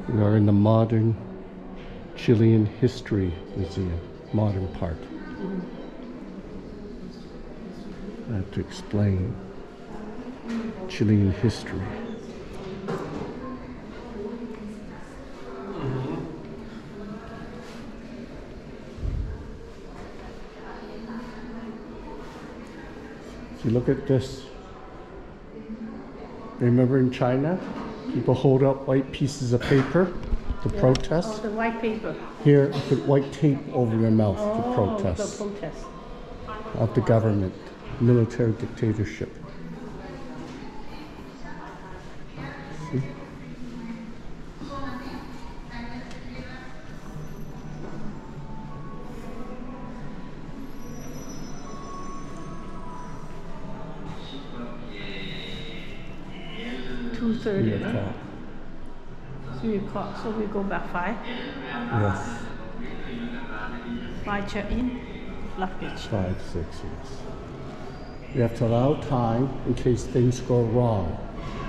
We are in the modern Chilean History Museum, modern part. I have to explain Chilean history. If you look at this, remember in China, people hold up white pieces of paper to protest. Oh, the white paper. Here, put white tape over your mouth to The protest protest. of the government, military dictatorship. See? $2:30. 3 o'clock. 3 o'clock. So we go back 5. Yes. 5 check-in. Luggage. 5, 6, yes. We have to allow time in case things go wrong.